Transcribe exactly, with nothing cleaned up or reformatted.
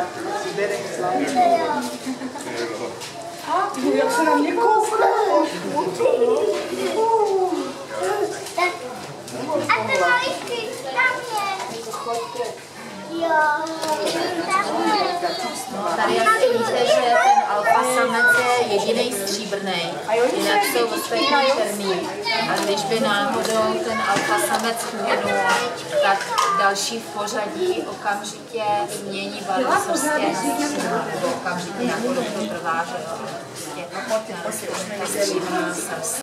Jak se na mě koukneš? A ty malíčky, tam je. Jo, tam je. Tady asi víte, že ten alfa samec je jediný stříbrný, jinak jsou ostatní černý. A když by náhodou ten alfa samec uhynul, tak další v pořadí okamžitě změní barvu srstě nebo okamžitě nějakou dobu trvá, že jo. Prostě stříbrná srst.